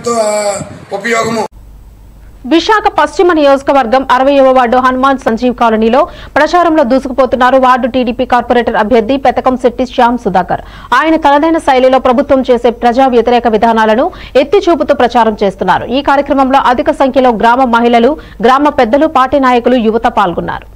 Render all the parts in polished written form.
ఎంతో ఉపయోగము. విశాఖ పశ్చిమ నియోజకవర్గం 60వ వార్డు హనుమాన్ సంజీవ్ కాలనీలో ప్రచారంలో దూసుకుపోతున్నారు వార్డు టీడీపీ కార్పొరేటర్ అభ్యర్థి పెతకంశెట్టి శ్యామ్ సుధాకర్. ఆయన తనదైన శైలిలో ప్రభుత్వం చేసే ప్రజా వ్యతిరేక విధానాలను ఎత్తి చూపుతూ ప్రచారం చేస్తున్నారు. ఈ కార్యక్రమంలో అధిక సంఖ్యలో గ్రామ మహిళలు, గ్రామ పెద్దలు, పార్టీ నాయకులు, యువత పాల్గొన్నారు.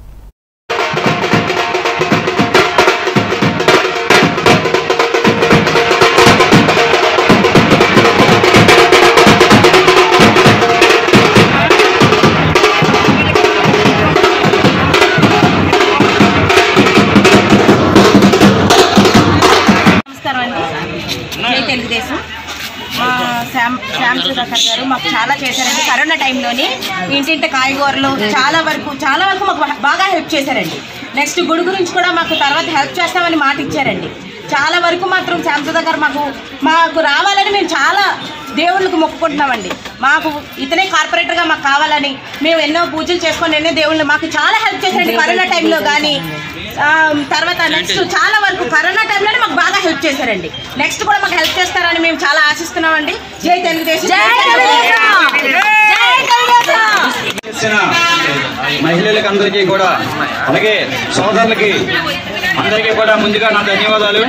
తెలుగుదేశం శ్యామ్ సుధాకర్ గారు మాకు చాలా చేశారండి. కరోనా టైంలోని ఇంటింటి కాయగూరలు చాలా వరకు మాకు బాగా హెల్ప్ చేశారండి. నెక్స్ట్ గుడి గురించి కూడా మాకు తర్వాత హెల్ప్ చేస్తామని మాట ఇచ్చారండి. చాలా వరకు మాత్రం శ్యామ్ సుధాకర్ మాకు రావాలని మేము చాలా దేవుళ్ళకు మొక్కుకుంటున్నామండి. మాకు ఇతనే కార్పొరేటర్గా మాకు కావాలని మేము ఎన్నో పూజలు చేసుకొని ఎన్నో దేవుళ్ళు మాకు చాలా హెల్ప్ చేశారండి. కరోనా టైంలో కానీ తర్వాత నెక్స్ట్ చాలా వరకు కరోనా టైంలోనే మాకు బాగా హెల్ప్ చేశారండి. నెక్స్ట్ కూడా మాకు హెల్ప్ చేస్తారని మేము చాలా ఆశిస్తున్నామండి. జై తెలుగుదేశం. మహిళలకు అందరికీ కూడా అలాగే సోదరులకి అందరికీ కూడా ముందుగా నా ధన్యవాదాలు.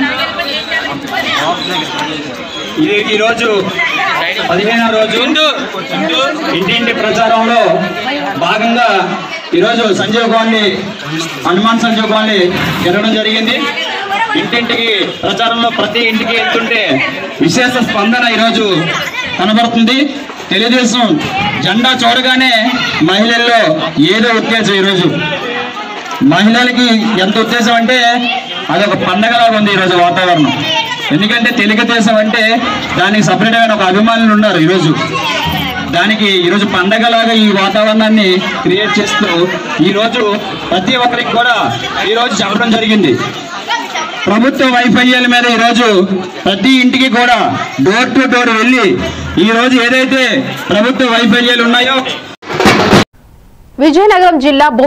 ఈరోజు 15వ రోజు ఇంటింటి ప్రచారంలో భాగంగా ఈరోజు సంజీవ్ కాలనీ హనుమాన్ సంజీవ్ కాలనీ జరగడం జరిగింది. ఇంటింటికి ప్రచారంలో ప్రతి ఇంటికి వెళ్తుంటే విశేష స్పందన ఈరోజు కనబడుతుంది. తెలుగుదేశం జెండా చూడగానే మహిళల్లో ఏదో ఉత్తేజం. ఈరోజు మహిళలకి ఎంత ఉత్తేజం అంటే అదొక పండగలాగా ఉంది ఈరోజు వాతావరణం. ఎందుకంటే తెలుగుదేశం అంటే దానికి సపరేట్ అయిన ఒక అభిమానులు ఉన్నారు. దానికి ఈరోజు పండగలాగా ఈ వాతావరణాన్ని క్రియేట్ చేస్తూ ఈరోజు ప్రతి ఒక్కరికి కూడా ఈరోజు చెప్పడం జరిగింది. ప్రభుత్వ వైఫల్యాల మీద ఈరోజు ప్రతి ఇంటికి కూడా డోర్ టు డోర్ వెళ్ళి ఈరోజు ఏదైతే ప్రభుత్వ వైఫల్యాలు ఉన్నాయో విజయనగరం జిల్లా